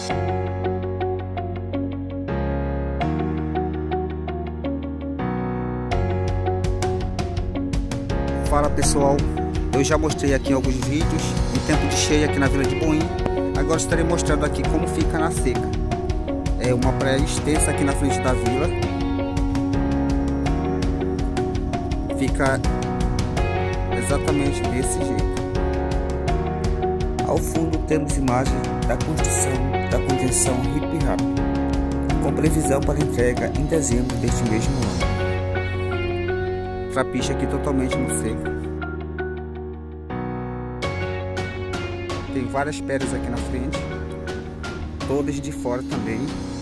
Fala pessoal, eu já mostrei aqui em alguns vídeos em tempo de cheia aqui na Vila de Boim. Agora estarei mostrando aqui como fica na seca. É uma praia extensa aqui na frente da vila. Fica exatamente desse jeito. Ao fundo temos imagem da construção da convenção Hip Hop, com previsão para entrega em dezembro deste mesmo ano. Trapiche aqui totalmente no seco. Tem várias pedras aqui na frente, todas de fora também.